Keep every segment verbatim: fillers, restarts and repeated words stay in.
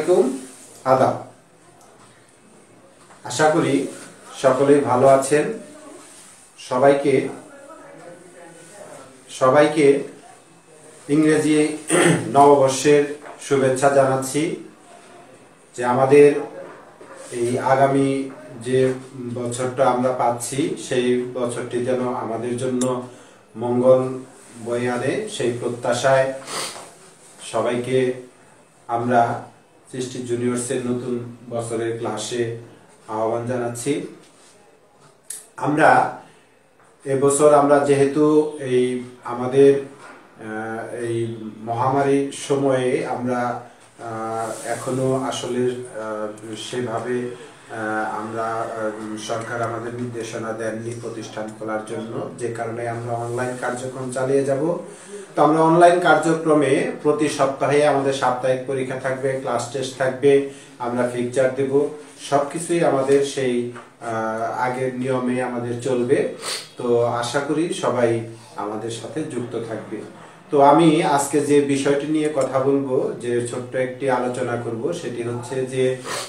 আলাইকুম, আদাব। আশা করি সকলেই ভালো আছেন। সবাইকে সবাইকে ইংরেজি নববর্ষের শুভেচ্ছা জানাচ্ছি। যে আমাদের এই আগামী যে বছরটা আমরা পাচ্ছি সেই বছরটি যেন আমাদের জন্য মঙ্গল বয়ে আনে, সেই প্রত্যাশায় সবাইকে আমরা সৃষ্টি জুনিয়র্সের নতুন বছরের ক্লাসে আহ্বান জানাচ্ছি। আমরা এবছর আমরা যেহেতু এই আমাদের এই মহামারীর সময়ে আমরা এখনো আসলে সেভাবে আমরা সরকার আমাদের নির্দেশনা দেননি প্রতিষ্ঠান খোলার জন্য, যে কারণে আমরা অনলাইন কার্যক্রম চালিয়ে যাব। তো আমরা অনলাইন কার্যক্রমে প্রতি সপ্তাহে আমাদের সাপ্তাহিক পরীক্ষা থাকবে, ক্লাস টেস্ট থাকবে, আমরা ফিকচার দেব, সবকিছুই আমাদের সেই আগের নিয়মে আমাদের চলবে। তো আশা করি সবাই আমাদের সাথে যুক্ত থাকবে। তো আমি আজকে যে বিষয়টি নিয়ে কথা বলবো, যে ছোট্ট একটি আলোচনা করব, সেটি হচ্ছে যে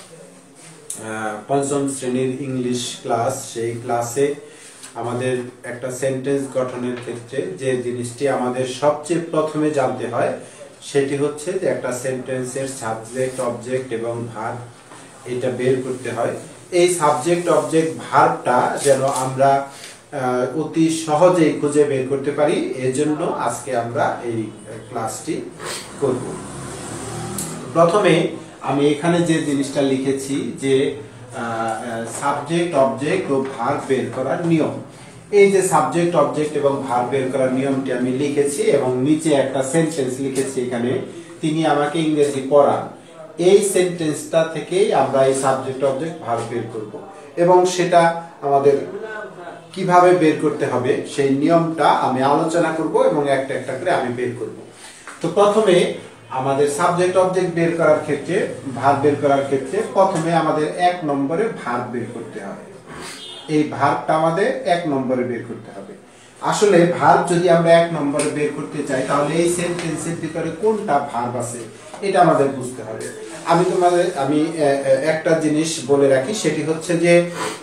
পঞ্চম শ্রেণীর ইংলিশ ক্লাস, সেই ক্লাসে আমাদের একটা সেন্টেন্স গঠনের ক্ষেত্রে যে জিনিসটি আমাদের সবচেয়ে প্রথমে জানতে হয় সেটি হচ্ছে যে একটা সেন্টেন্সের সাবজেক্ট, অবজেক্ট এবং ভার্ব এটা বের করতে হয়। এই সাবজেক্ট, অবজেক্ট, ভার্বটা যেন আমরা অতি সহজেই খুঁজে বের করতে পারি, এজন্য আজকে আমরা এই ক্লাসটি করব। প্রথমে আমি এখানে যে জিনিসটা লিখেছি যে সাবজেক্ট, অবজেক্ট ও ভার্ব বের করার নিয়ম। এই যে সাবজেক্ট, অবজেক্ট এবং ভার্ব বের করার নিয়মটি আমি লিখেছি এবং নিচে একটা সেন্টেন্স লিখেছি। এখানে তিনি আমাকে ইংরেজি পড়ান, এই সেন্টেন্সটা থেকেই আমরা এই সাবজেক্ট, অবজেক্ট, ভার্ব বের করব এবং সেটা আমাদের কিভাবে বের করতে হবে সেই নিয়মটা আমি আলোচনা করব এবং একটা একটা করে আমি বের করব। তো প্রথমে আমাদের সাবজেক্ট, অবজেক্ট বের করার ক্ষেত্রে, ভার্ব বের করার ক্ষেত্রে প্রথমে আমাদের এক নম্বরে ভার্ব বের করতে হবে। এই ভার্বটা আমাদের এক নম্বরে বের করতে হবে। আসলে ভার্ব যদি আমরা এক নম্বরে বের করতে চাই তাহলে এই সেন্টেন্সের ভিতরে কোনটা ভার্ব আছে এটা আমাদের বুঝতে হবে। আমি তোমাদের আমি একটা জিনিস বলে রাখি, সেটি হচ্ছে যে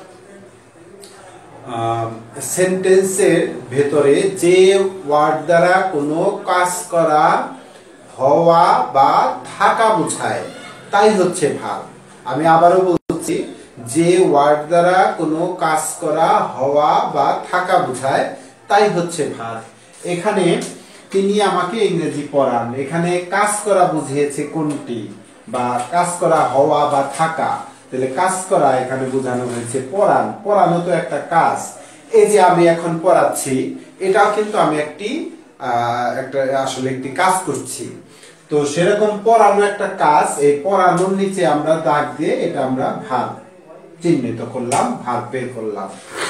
সেন্টেন্সের ভেতরে যে ওয়ার্ড দ্বারা কোনো কাজ করা, হওয়া বা থাকা বোঝায় তাই হচ্ছে ভার্ব। আমি আবারও বলছি, যে ওয়ার্ড দ্বারা কোনো কাজ করা, হওয়া বা থাকা বোঝায় তাই হচ্ছে ভার্ব। এখানে তিনি আমাকে ইংরেজি পড়ান, এখানে কাজ করা বুঝিয়েছে কোনটি, বা কাজ করা, হওয়া বা থাকা, তাহলে কাজ করা এখানে বোঝানো হয়েছে পড়ান। পড়ানো তো একটা কাজ। এই যে আমি এখন পড়াচ্ছি, এটাও কিন্তু আমি একটি একটা আসলে একটি কাজ করছি। তো সেরকম পড়ানো একটা কাজ, এই পড়ানোর নিচে আমরা দাগ দিয়ে এটা আমরা ভার্ব চিহ্নিত করলাম, ভার্ব বের করলাম।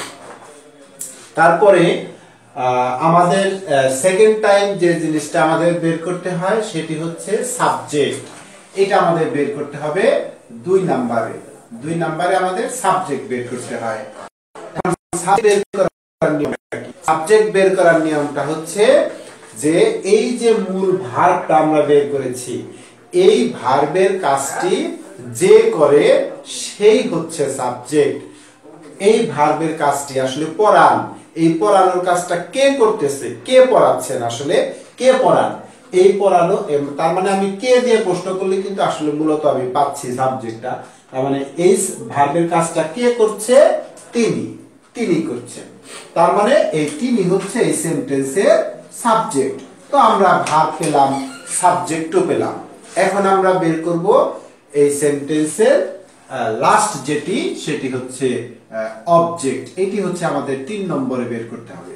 তারপরে আমাদের সেকেন্ড টাইম যে জিনিসটা আমাদের বের করতে হয় সেটি হচ্ছে সাবজেক্ট। এটা আমাদের বের করতে হবে দুই নাম্বারে। দুই নাম্বারে আমাদের সাবজেক্ট বের করতে হয়। সাবজেক্ট বের করার নিয়মটা হচ্ছে যে এই যে মূল ভার্বটা আমরা বের করেছি, এই ভার্বের কাজটি যে করে সেই হচ্ছে সাবজেক্ট। এই ভার্বের কাজটি আসলে পড়ান, এই পড়ানোর কাজটা কে করতেছে, কে পড়াচ্ছেন, আসলে কে পড়ান, এই পড়ানো। তার মানে আমি কে দিয়ে প্রশ্ন করলে কিন্তু আসলে মূলত আমি পাচ্ছি সাবজেক্টটা। তার মানে এই ভার্বের কাজটা কে করছে, তিনি, তিনি করছেন। তার মানে এই তিনি হচ্ছে এই সেন্টেন্সের সাবজেক্ট। তো আমরা ভার্ব পেলাম, সাবজেক্টও পেলাম। এখন আমরা বের করব এই সেন্টেন্সের লাস্ট যেটি, সেটি হচ্ছে অবজেক্ট। এটি হচ্ছে আমাদের তিন নম্বরে বের করতে হবে।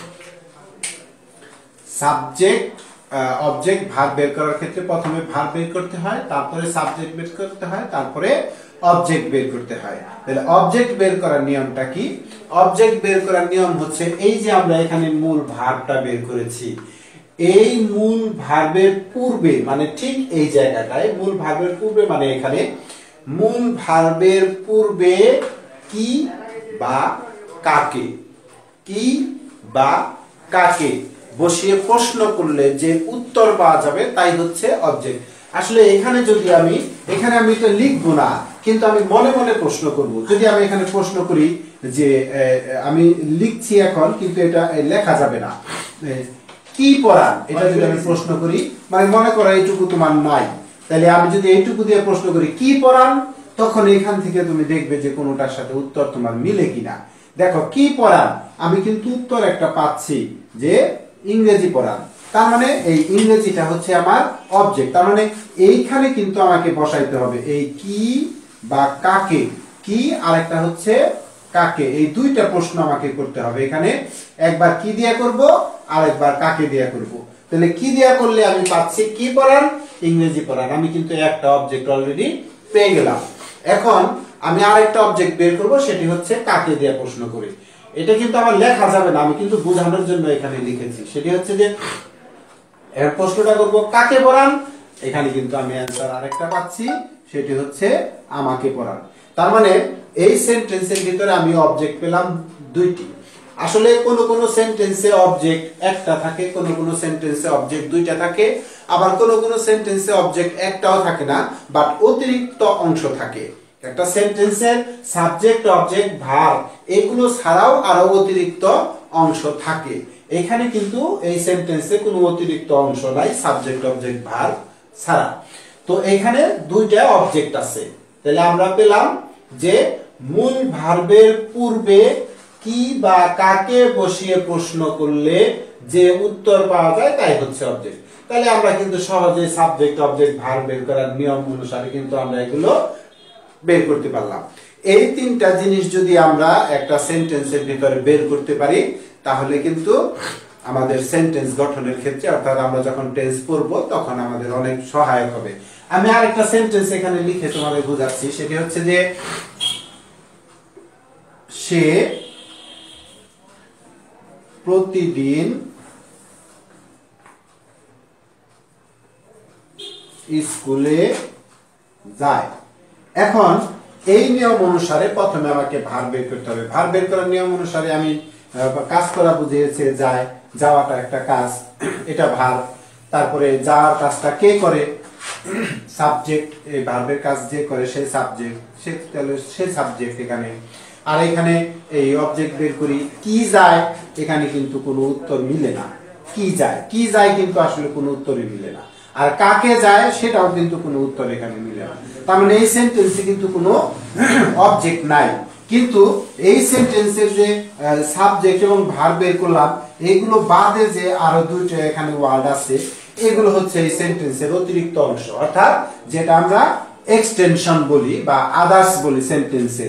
সাবজেক্ট, অবজেক্ট, ভার্ব বের করার ক্ষেত্রে প্রথমে ভার্ব বের করতে হয়, তারপরে সাবজেক্ট বের করতে হয়, তারপরে অবজেক্ট বের করতে হয়। তাহলে অবজেক্ট বের করার নিয়মটা কি? অবজেক্ট বের করার নিয়ম হচ্ছে এই যে আমরা এখানে মূল ভার্বটা বের করেছি, এই মূল ভার্বের পূর্বে, মানে ঠিক এই জায়গাটায় মূল ভার্বের পূর্বে, মানে এখানে মূল ভার্বের পূর্বে কি বা কাকে, কি বা কাকে বসিয়ে প্রশ্ন করলে যে উত্তর পাওয়া যাবে তাই হচ্ছে অবজেক্ট। আসলে এখানে যদি আমি এখানে আমি এটা লিখবো না, কিন্তু আমি মনে মনে প্রশ্ন করব। যদি আমি এখানে প্রশ্ন করি যে আমি লিখছি এখন, কিন্তু এটা লেখা যাবে না, কি পড়ান, এটা যদি আমি প্রশ্ন করি, মানে মনে করো এইটুকু তোমার নাই, তাহলে আমি যদি এইটুকু দিয়ে প্রশ্ন করি কি পড়ান, তখন এখান থেকে তুমি দেখবে যে কোনোটার সাথে উত্তর তোমার মিলে কিনা। দেখো কি পড়ান, আমি কিন্তু উত্তর একটা পাচ্ছি যে ইংরেজি পড়ান, তার মানে এই ইংরেজিটা হচ্ছে আমার অবজেক্ট। তার মানে এইখানে কিন্তু আমাকে বসাইতে হবে এই কি বা কাকে, কি আর একটা হচ্ছে কাকে, এই দুইটা প্রশ্ন আমাকে করতে হবে। এখানে একবার কি দিয়ে করব আর একবার কাকে দিয়ে করব। তাহলে কি দিয়ে করলে আমি পাচ্ছি কি পড়ান, ইংরেজি পড়ান, আমি কিন্তু একটা অবজেক্ট অলরেডি পেয়ে গেলাম। এখন আমি আরেকটা অবজেক্ট বের করব, সেটি হচ্ছে কাকে দিয়ে প্রশ্ন করি। এটা কিন্তু আমার লেখা যাবে না, আমি কিন্তু বোঝানোর জন্য এখানে লিখেছি। সেটি হচ্ছে যে এর প্রশ্নটা করব কাকে পড়ান, এখানে কিন্তু আমি অ্যানসার আরেকটা পাচ্ছি, সেটি হচ্ছে আমাকে পড়ান। তার মানে এই সেন্টেন্সের ভিতরে আমি অবজেক্ট পেলাম দুইটি। আসলে কোন কোন সেন্টেন্সে অবজেক্ট একটা থাকে, কোন কোন সেন্টেন্সে অবজেক্ট দুইটা থাকে, আবার কোন কোন সেন্টেন্সে অবজেক্ট একটাও থাকে না, বাট অতিরিক্ত অংশ থাকে। একটা সেন্টেন্সের সাবজেক্ট, অবজেক্ট, ভার্ব এগুলো ছাড়াও আরো অতিরিক্ত অংশ থাকে। এখানে কিন্তু এই সেন্টেন্সে কোনো অতিরিক্ত অংশ নাই, সাবজেক্ট, অবজেক্ট, ভার্ব ছাড়া। তো এখানে দুইটা অবজেক্ট আছে। তাহলে আমরা পেলাম যে মূল ভার্বের পূর্বে কি বা কাকে বসিয়ে প্রশ্ন করলে যে উত্তর পাওয়া যায় তাই হচ্ছে অবজেক্ট। তাহলে আমরা কিন্তু সহজে সাবজেক্ট, অবজেক্ট, ভার্ব বের করার নিয়ম অনুসারে কিন্তু আমরা এগুলো বের করতে পারলাম। এই তিনটা জিনিস যদি আমরা একটা সেন্টেন্সের ভিতরে বের করতে পারি, তাহলে কিন্তু আমাদের সেন্টেন্স গঠনের ক্ষেত্রে, অর্থাৎ আমরা যখন টেন্স পড়ব তখন আমাদের অনেক সহায়ক হবে। আমি আরেকটা সেন্টেন্স এখানে লিখে তোমাদের বোঝাচ্ছি, সেটি হচ্ছে যে সে প্রতিদিন স্কুলে যায়। এখন এই নিয়ম অনুসারে প্রথমে আমাকে ভার্ব বের করতে হবে। ভার্ব বের করার নিয়ম অনুসারে আমি কাজ করা বুঝিয়েছে, যায়, যাওয়াটা একটা কাজ, এটা ভার্ব। তারপরে যাওয়ার কাজটা কে করে, সাবজেক্ট, এই ভার্বের কাজ যে করে সে সাবজেক্ট, সে তাহলে সে সাবজেক্ট এখানে। আর এখানে এই অবজেক্ট বের করি কি যায়, এখানে কিন্তু কোনো উত্তর মিলে না। কি যায়, কি যায় কিন্তু আসলে কোনো উত্তরই মিলে না। আর কাকে যায় সেটাও কিন্তু কোনো উত্তর এখানে মিলে না। তার মানে এই সেন্টেন্সে কিন্তু কোনো অবজেক্ট নাই। কিন্তু এই সেন্টেন্সের যে সাবজেক্ট এবং ভার্ব বের করলাম, এগুলো বাদে যে আরো দুইটা এখানে ওয়ার্ড আছে, এগুলো হচ্ছে এই সেন্টেন্সের অতিরিক্ত অংশ, অর্থাৎ যেটা আমরা এক্সটেনশন বলি বা আদার্স বলি সেন্টেন্সে।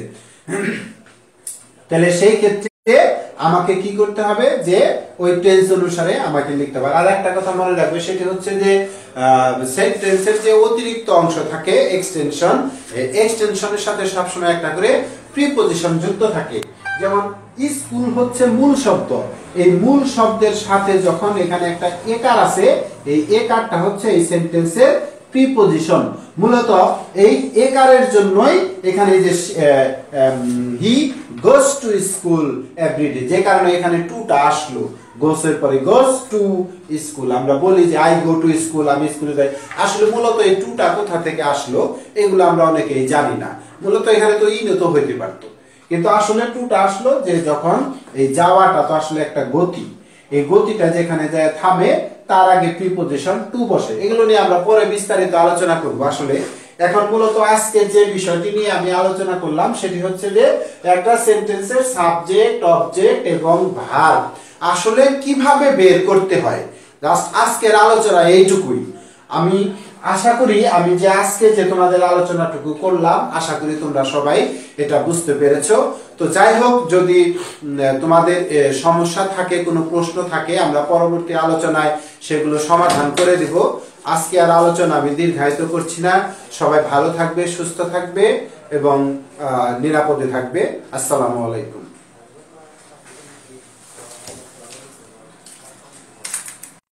তাহলে সেই ক্ষেত্রে আমাকে কি করতে হবে, যে ওই টেন্স অনুসারে আমাকে লিখতে হবে। আর একটা কথা মনে রাখবে, সেটি হচ্ছে যে সেন্টেন্সের যে অতিরিক্ত অংশ থাকে এক্সটেনশন, এক্সটেনশনের সাথে সবসময় একটা করে প্রিপজিশন যুক্ত থাকে। যেমন স্কুল হচ্ছে মূল শব্দ, এই মূল শব্দের সাথে যখন এখানে একটা একার আছে, এই একারটা হচ্ছে এই সেন্টেন্সের প্রিপজিশন। মূলত এই একারের জন্যই এখানে যে he goes to school everyday, যে কারণে এখানে টুটা আসলো, গোস এর পরে গোস টু স্কুল। আমরা বলি যে আই গো টু স্কুল, আমি স্কুলে যাই। আসলে মূলত এই টুটা কোথা থেকে আসলো এগুলো আমরা অনেকেই জানি না। মূলত এখানে তো ইন তো হইতে পারতো, কিন্তু আসলে টুটা আসলো যে যখন এই যাওয়াটা তো আসলে একটা গতি, এই গতিটা যেখানে যায় থামে, তার আগে প্রিপজিশন টু বসে। এগুলো নিয়ে আমরা পরে বিস্তারিত আলোচনা করব। আসলে এখন মূলত আজকে যে বিষয়টি নিয়ে আমি আলোচনা করলাম, সেটি হচ্ছে যে একটা সেন্টেন্সের সাবজেক্ট, অবজেক্ট এবং ভার্ব আসলে কিভাবে বের করতে হয়। জাস্ট আজকের আলোচনা এইটুকুই। আমি আশা করি আমি যে আজকে যে তোমাদের আলোচনাটুকু করলাম, আশা করি তোমরা সবাই এটা বুঝতে পেরেছো। তো যাই হোক, যদি তোমাদের সমস্যা থাকে, কোনো প্রশ্ন থাকে, আমরা পরবর্তী আলোচনায় সেগুলো সমাধান করে দিব। আজকে আর আলোচনা আমি দীর্ঘায়িত করছি না। সবাই ভালো থাকবে, সুস্থ থাকবে এবং নিরাপদে থাকবে। আসসালামু আলাইকুম।